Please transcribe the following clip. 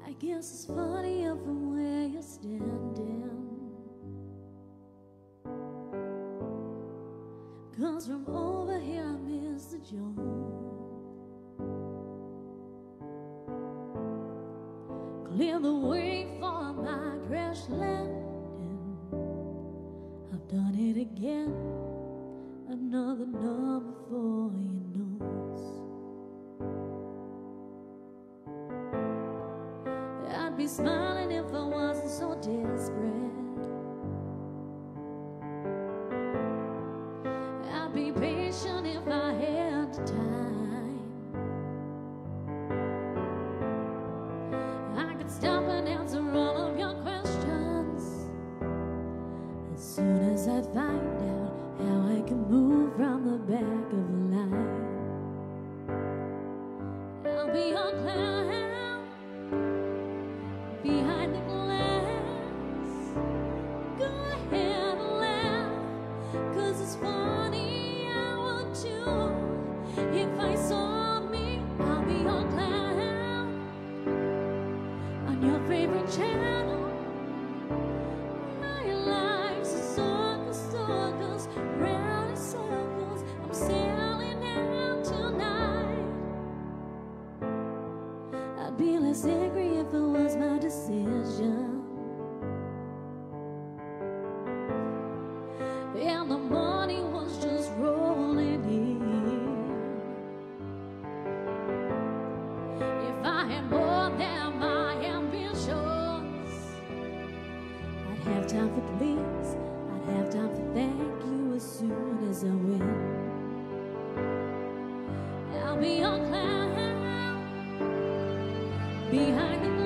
I guess it's funnier from where you're standing, 'cause from over here I miss the joke. Clear the way for my crash landing. I've done it again. Another number for your notes. I'd be smiling if I wasn't so desperate. I'd be patient if I had the time. I could stop and answer all of your questions as soon as I find out how I can move from the back of the line. I'll be your clown behind the glass. Go ahead and laugh, 'cause it's funny, I would too. If I saw me, I'll be your clown on your favorite channel. My life's a circus, circus, round in circles. I'm sailing out tonight. I'd be less angry if it was my decision. And the money was just rolling in. If I had more than my ambitions, I'd have time for please, I'd have time for thank you as soon as I win. I'll be your clown behind the